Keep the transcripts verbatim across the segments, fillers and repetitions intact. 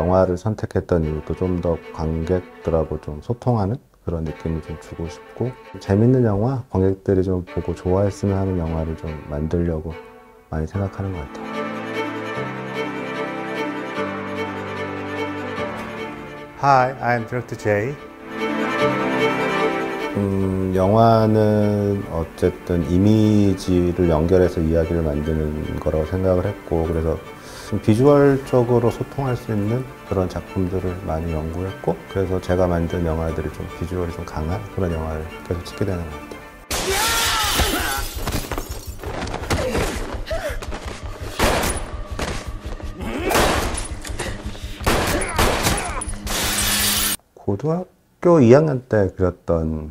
영화를 선택했던 이유도 좀 더 관객들하고 좀 소통하는 그런 느낌을 좀 주고 싶고, 재밌는 영화, 관객들이 좀 보고 좋아했으면 하는 영화를 좀 만들려고 많이 생각하는 것 같아요. Hi, I'm Director J. 음, 영화는 어쨌든 이미지를 연결해서 이야기를 만드는 거라고 생각을 했고, 그래서 좀 비주얼적으로 소통할 수 있는 그런 작품들을 많이 연구했고, 그래서 제가 만든 영화들이 좀 비주얼이 좀 강한 그런 영화를 계속 찍게 되는 것 같아요. 고등학교 이 학년 때 그렸던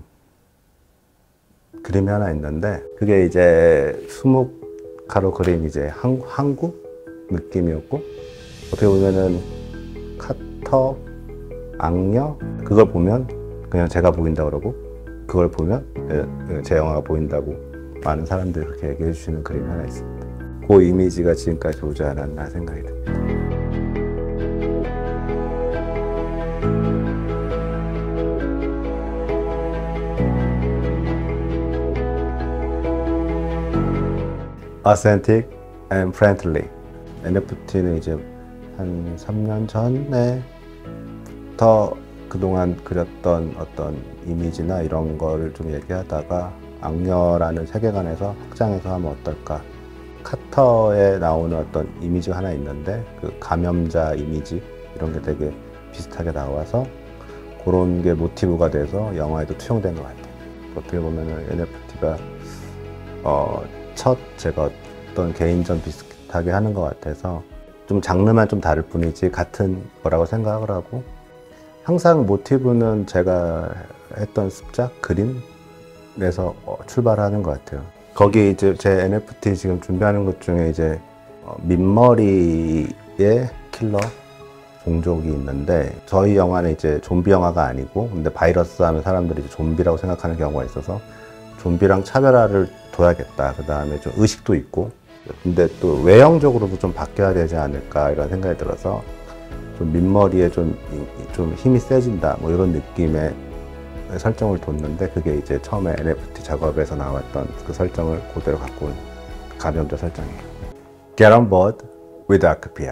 그림이 하나 있는데, 그게 이제 수묵가로 그린 이제 한, 한국 느낌이었고, 어떻게 보면은 카터, 악녀, 그걸 보면 그냥 제가 보인다 그러고, 그걸 보면 제 영화가 보인다고 많은 사람들이 그렇게 얘기해 주시는 그림이 하나 있습니다. 그 이미지가 지금까지 오지 않았나 생각이 듭니다. Authentic and friendly. 엔에프티는 이제 한 삼 년 전에 더 그동안 그렸던 어떤 이미지나 이런 거를 좀 얘기하다가 악녀라는 세계관에서 확장해서 하면 어떨까. 카터에 나오는 어떤 이미지가 하나 있는데, 그 감염자 이미지 이런 게 되게 비슷하게 나와서 그런 게 모티브가 돼서 영화에도 투영된 것 같아요. 어떻게 보면은 엔에프티가 어, 첫 제가 어떤 개인전 비슷하게 하는 것 같아서 좀 장르만 좀 다를 뿐이지 같은 거라고 생각을 하고, 항상 모티브는 제가 했던 습작, 그림에서 출발하는 것 같아요. 거기 이제 제 엔에프티 지금 준비하는 것 중에 이제 민머리의 킬러 종족이 있는데, 저희 영화는 이제 좀비 영화가 아니고, 근데 바이러스 하면 사람들이 이제 좀비라고 생각하는 경우가 있어서 좀비랑 차별화를 둬야겠다. 그 다음에 좀 의식도 있고, 근데 또 외형적으로도 좀 바뀌어야 되지 않을까 이런 생각이 들어서 좀 민머리에 좀, 좀 힘이 세진다 뭐 이런 느낌의 설정을 뒀는데, 그게 이제 처음에 엔에프티 작업에서 나왔던 그 설정을 그대로 갖고 온 감염자 설정이에요. Get on board with Arcpia.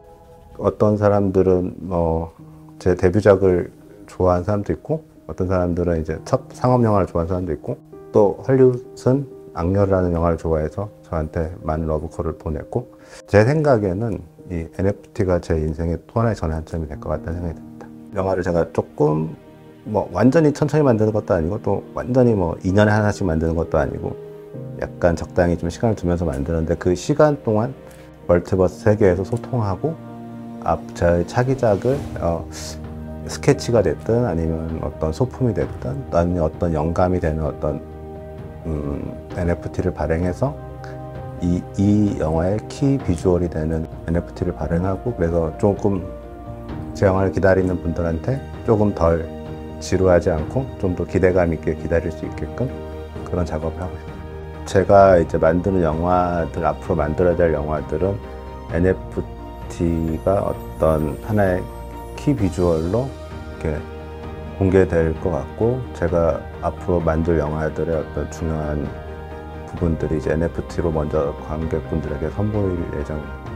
어떤 사람들은 뭐 제 데뷔작을 좋아하는 사람도 있고, 어떤 사람들은 이제 첫 상업 영화를 좋아하는 사람도 있고, 또 헐리우드는 악녀라는 영화를 좋아해서 저한테 많은 러브콜을 보냈고, 제 생각에는 이 엔에프티가 제 인생의 또 하나의 전환점이 될 것 같다는 생각이 듭니다. 영화를 제가 조금 뭐 완전히 천천히 만드는 것도 아니고, 또 완전히 뭐 이 년에 하나씩 만드는 것도 아니고, 약간 적당히 좀 시간을 두면서 만드는데, 그 시간 동안 멀티버스 세계에서 소통하고, 앞 저의 차기작을 어, 스케치가 됐든 아니면 어떤 소품이 됐든 아니면 어떤 영감이 되는 어떤 음, 엔에프티를 발행해서 이, 이 영화의 키 비주얼이 되는 엔에프티를 발행하고, 그래서 조금 제 영화를 기다리는 분들한테 조금 덜 지루하지 않고 좀 더 기대감 있게 기다릴 수 있게끔 그런 작업을 하고 싶어요. 제가 이제 만드는 영화들, 앞으로 만들어야 될 영화들은 엔에프티가 어떤 하나의 키 비주얼로 이렇게 공개될 것 같고, 제가 앞으로 만들 영화들의 어떤 중요한 부분들이 이제 엔에프티로 먼저 관객분들에게 선보일 예정입니다.